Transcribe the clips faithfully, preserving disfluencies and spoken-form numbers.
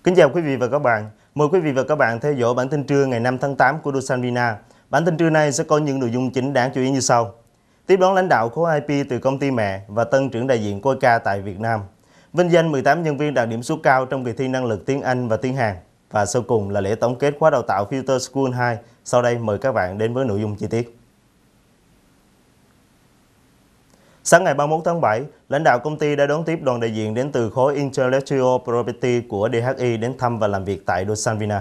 Kính chào quý vị và các bạn. Mời quý vị và các bạn theo dõi bản tin trưa ngày năm tháng tám của Dusan Vina. Bản tin trưa nay sẽ có những nội dung chính đáng chú ý như sau. Tiếp đón lãnh đạo khối i pê từ công ty mẹ và tân trưởng đại diện Coica tại Việt Nam. Vinh danh mười tám nhân viên đạt điểm số cao trong kỳ thi năng lực tiếng Anh và tiếng Hàn. Và sau cùng là lễ tổng kết khóa đào tạo Future School hai. Sau đây mời các bạn đến với nội dung chi tiết. Sáng ngày ba mươi mốt tháng bảy, lãnh đạo công ty đã đón tiếp đoàn đại diện đến từ khối Intellectual Property của đê hát i đến thăm và làm việc tại Dusan Vina.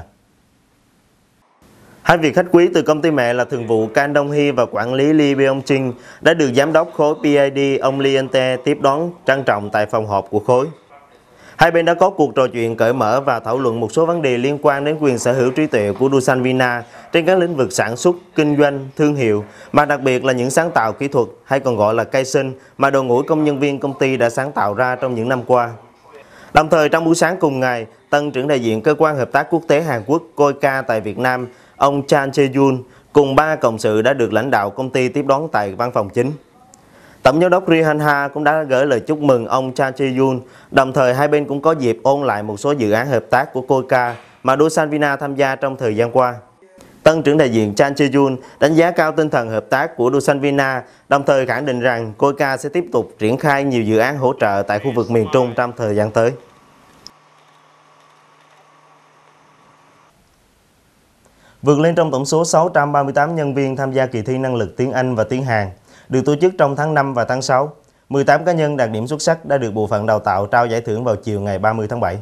Hai vị khách quý từ công ty mẹ là thường vụ Can Dong Hee và quản lý Lee Byung Jin đã được giám đốc khối pê i đê ông Lee Eun Tae tiếp đón trang trọng tại phòng họp của khối. Hai bên đã có cuộc trò chuyện cởi mở và thảo luận một số vấn đề liên quan đến quyền sở hữu trí tuệ của Dusan Vina trên các lĩnh vực sản xuất, kinh doanh, thương hiệu, mà đặc biệt là những sáng tạo kỹ thuật hay còn gọi là cây sinh mà đội ngũ công nhân viên công ty đã sáng tạo ra trong những năm qua. Đồng thời trong buổi sáng cùng ngày, tân trưởng đại diện cơ quan hợp tác quốc tế Hàn Quốc Coica tại Việt Nam, ông Chan Jae-yoon cùng ba cộng sự đã được lãnh đạo công ty tiếp đón tại văn phòng chính. Tổng giám đốc Ri Han Ha cũng đã gửi lời chúc mừng ông Chan Jae-yoon, đồng thời hai bên cũng có dịp ôn lại một số dự án hợp tác của Coica mà Dusan Vina tham gia trong thời gian qua. Tân trưởng đại diện Chan Jae-yoon đánh giá cao tinh thần hợp tác của Dusan Vina, đồng thời khẳng định rằng Coica sẽ tiếp tục triển khai nhiều dự án hỗ trợ tại khu vực miền Trung trong thời gian tới. Vượt lên trong tổng số sáu trăm ba mươi tám nhân viên tham gia kỳ thi năng lực tiếng Anh và tiếng Hàn, được tổ chức trong tháng năm và tháng sáu, mười tám cá nhân đạt điểm xuất sắc đã được bộ phận đào tạo trao giải thưởng vào chiều ngày ba mươi tháng bảy.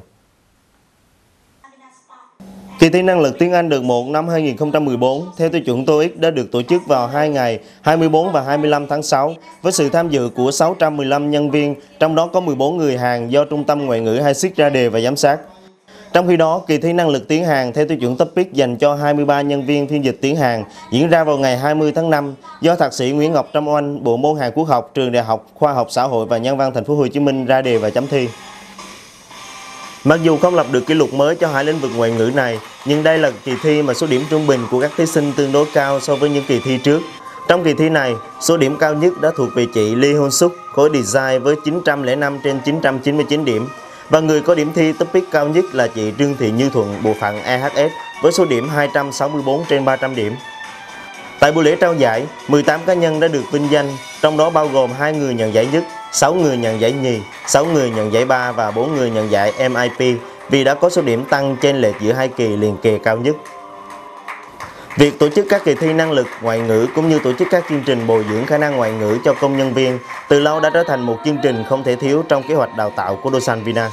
Kỳ thi năng lực tiếng Anh đợt một năm hai nghìn không trăm mười bốn theo tiêu chuẩn tô íc đã được tổ chức vào hai ngày hai mươi tư và hai mươi lăm tháng sáu với sự tham dự của sáu trăm mười lăm nhân viên, trong đó có mười bốn người Hàn do Trung tâm Ngoại ngữ Hasik ra đề và giám sát. Trong khi đó, kỳ thi năng lực tiếng Hàn theo tiêu chuẩn Topic dành cho hai mươi ba nhân viên phiên dịch tiếng Hàn diễn ra vào ngày hai mươi tháng năm do Thạc sĩ Nguyễn Ngọc Trâm Oanh, Bộ môn Hàn Quốc học, Trường Đại học Khoa học Xã hội và Nhân văn Thành phố Hồ Chí Minh ra đề và chấm thi. Mặc dù không lập được kỷ lục mới cho hai lĩnh vực ngoại ngữ này, nhưng đây là kỳ thi mà số điểm trung bình của các thí sinh tương đối cao so với những kỳ thi trước. Trong kỳ thi này, số điểm cao nhất đã thuộc về chị Lee Hoon Suk, khối Design với chín trăm lẻ năm trên chín trăm chín mươi chín điểm. Và người có điểm thi Topic cao nhất là chị Trương Thị Như Thuận, bộ phận e hát ét với số điểm hai trăm sáu mươi tư trên ba trăm điểm. Tại buổi lễ trao giải, mười tám cá nhân đã được vinh danh, trong đó bao gồm hai người nhận giải nhất, sáu người nhận giải nhì, sáu người nhận giải ba và bốn người nhận giải em i pê vì đã có số điểm tăng chênh lệch giữa hai kỳ liền kề cao nhất. Việc tổ chức các kỳ thi năng lực ngoại ngữ cũng như tổ chức các chương trình bồi dưỡng khả năng ngoại ngữ cho công nhân viên từ lâu đã trở thành một chương trình không thể thiếu trong kế hoạch đào tạo của Dusan Vina.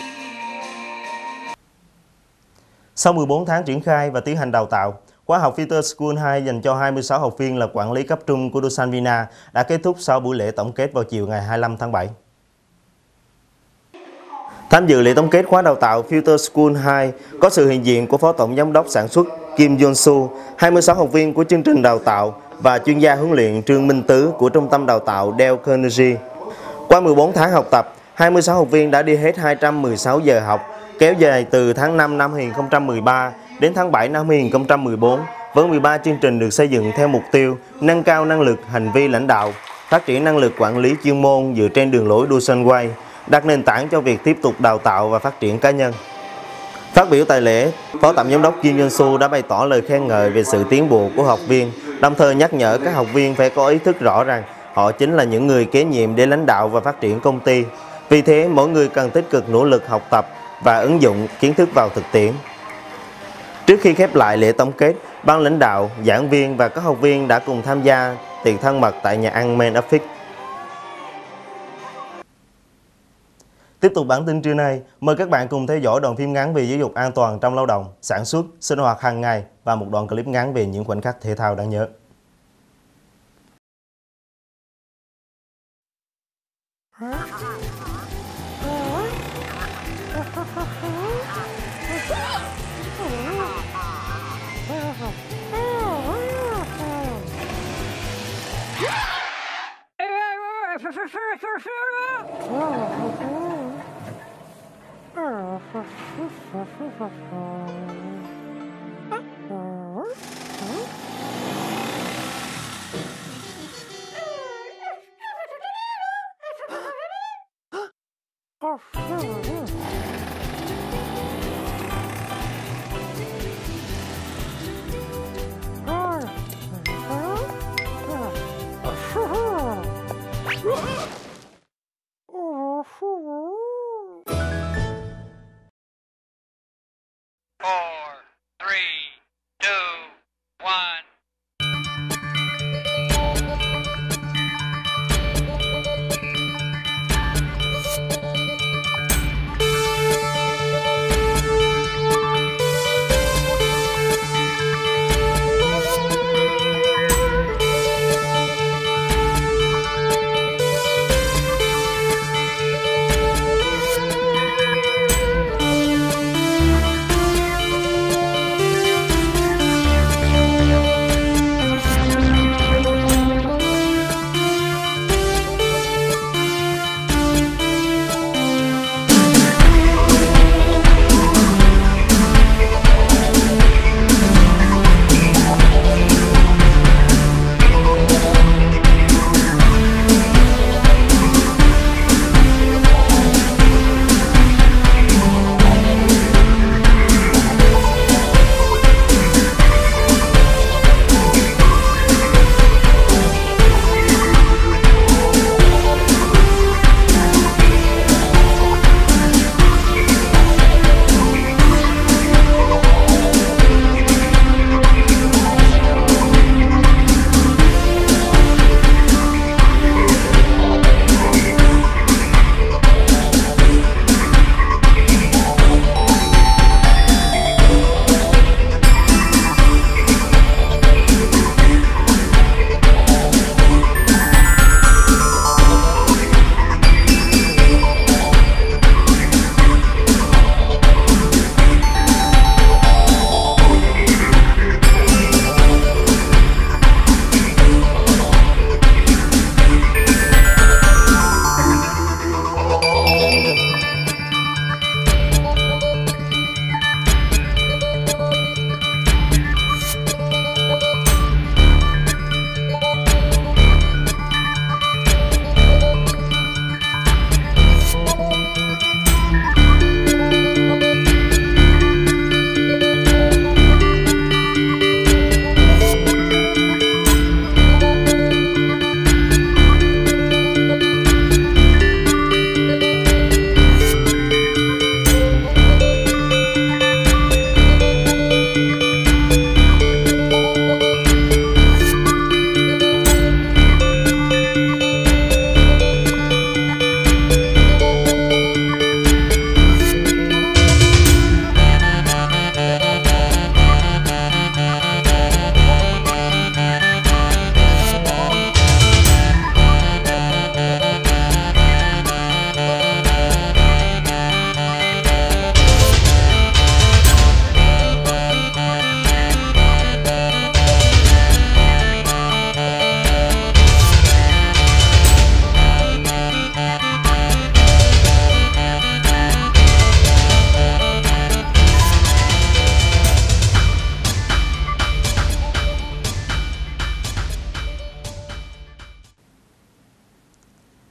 Sau mười bốn tháng triển khai và tiến hành đào tạo, khóa học Future School hai dành cho hai mươi sáu học viên là quản lý cấp trung của Dusan Vina đã kết thúc sau buổi lễ tổng kết vào chiều ngày hai mươi lăm tháng bảy. Tham dự lễ tổng kết khóa đào tạo Future School hai có sự hiện diện của Phó Tổng Giám đốc Sản xuất Kim Jong-su, hai mươi sáu học viên của chương trình đào tạo và chuyên gia huấn luyện Trương Minh Tứ của Trung tâm Đào tạo Dale Carnegie. Qua mười bốn tháng học tập, hai mươi sáu học viên đã đi hết hai trăm mười sáu giờ học, kéo dài từ tháng năm năm hai nghìn không trăm mười ba đến tháng bảy năm hai nghìn không trăm mười bốn, với mười ba chương trình được xây dựng theo mục tiêu nâng cao năng lực hành vi lãnh đạo, phát triển năng lực quản lý chuyên môn dựa trên đường lối Dusan Way, đặt nền tảng cho việc tiếp tục đào tạo và phát triển cá nhân. Phát biểu tại lễ, Phó Tổng Giám đốc Kim Jong-su đã bày tỏ lời khen ngợi về sự tiến bộ của học viên, đồng thời nhắc nhở các học viên phải có ý thức rõ rằng họ chính là những người kế nhiệm để lãnh đạo và phát triển công ty. Vì thế, mỗi người cần tích cực nỗ lực học tập và ứng dụng kiến thức vào thực tiễn. Trước khi khép lại lễ tổng kết, ban lãnh đạo, giảng viên và các học viên đã cùng tham gia tiệc thân mật tại nhà ăn Main Office. Tiếp tục bản tin trưa nay, mời các bạn cùng theo dõi đoạn phim ngắn về giáo dục an toàn trong lao động, sản xuất, sinh hoạt hàng ngày và một đoạn clip ngắn về những khoảnh khắc thể thao đáng nhớ.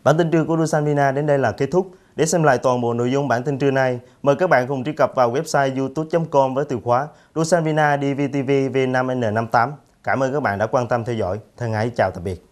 Bản tin trưa của Dusan Vina đến đây là kết thúc. Để xem lại toàn bộ nội dung bản tin trưa nay, mời các bạn cùng truy cập vào website youtube chấm com với từ khóa Dusan Vina đê vê tê vê V năm N năm tám. Cảm ơn các bạn đã quan tâm theo dõi. Thân ái chào tạm biệt.